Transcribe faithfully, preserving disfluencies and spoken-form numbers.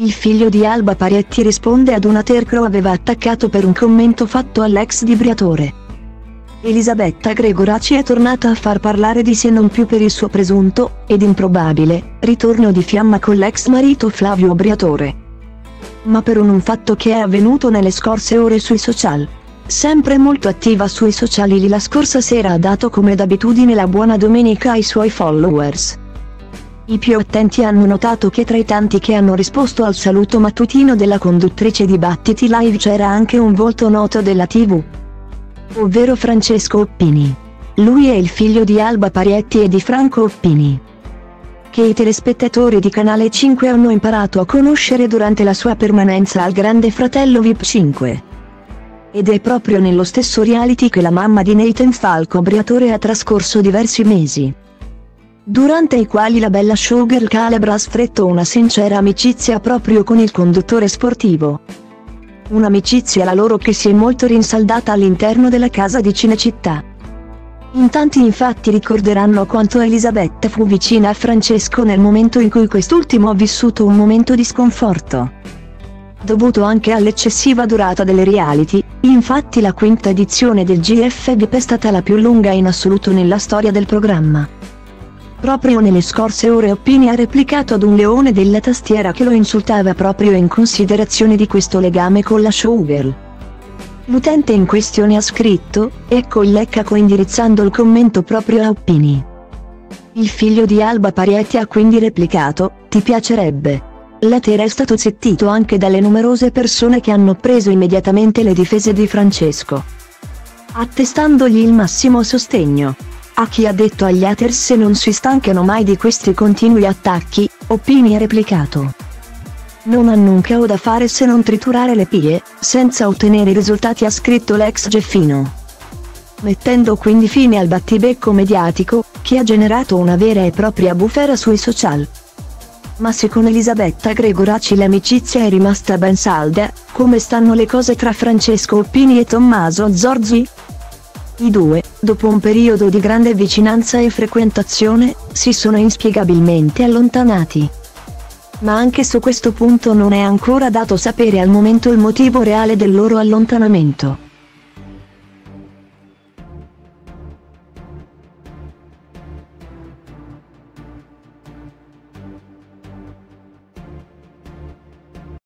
Il figlio di Alba Parietti risponde ad una ter che lo aveva attaccato per un commento fatto all'ex di Briatore. Elisabetta Gregoraci è tornata a far parlare di sé non più per il suo presunto, ed improbabile, ritorno di fiamma con l'ex marito Flavio Briatore, ma per un fatto che è avvenuto nelle scorse ore sui social. Sempre molto attiva sui sociali, la scorsa sera ha dato come d'abitudine la buona domenica ai suoi followers. I più attenti hanno notato che tra i tanti che hanno risposto al saluto mattutino della conduttrice di Battiti Live c'era anche un volto noto della tivù, ovvero Francesco Oppini. Lui è il figlio di Alba Parietti e di Franco Oppini, che i telespettatori di Canale cinque hanno imparato a conoscere durante la sua permanenza al Grande Fratello V I P cinque. Ed è proprio nello stesso reality che la mamma di Nathan Falco Briatore ha trascorso diversi mesi, durante i quali la bella showgirl Calabra ha stretto una sincera amicizia proprio con il conduttore sportivo. Un'amicizia la loro che si è molto rinsaldata all'interno della casa di Cinecittà. In tanti infatti ricorderanno quanto Elisabetta fu vicina a Francesco nel momento in cui quest'ultimo ha vissuto un momento di sconforto, dovuto anche all'eccessiva durata delle reality. Infatti la quinta edizione del G F V I P è stata la più lunga in assoluto nella storia del programma. Proprio nelle scorse ore Oppini ha replicato ad un leone della tastiera che lo insultava proprio in considerazione di questo legame con la showgirl. L'utente in questione ha scritto: "Ecco il leccaco", indirizzando il commento proprio a Oppini. Il figlio di Alba Parietti ha quindi replicato: "Ti piacerebbe?". La ter è stato zittito anche dalle numerose persone che hanno preso immediatamente le difese di Francesco, attestandogli il massimo sostegno. A chi ha detto agli haters se non si stancano mai di questi continui attacchi, Oppini ha replicato: "Non hanno un cavolo da fare se non triturare le pie, senza ottenere risultati", ha scritto l'ex Geffino, mettendo quindi fine al battibecco mediatico, che ha generato una vera e propria bufera sui social. Ma se con Elisabetta Gregoraci l'amicizia è rimasta ben salda, come stanno le cose tra Francesco Oppini e Tommaso Zorzi? I due, dopo un periodo di grande vicinanza e frequentazione, si sono inspiegabilmente allontanati. Ma anche su questo punto non è ancora dato sapere al momento il motivo reale del loro allontanamento.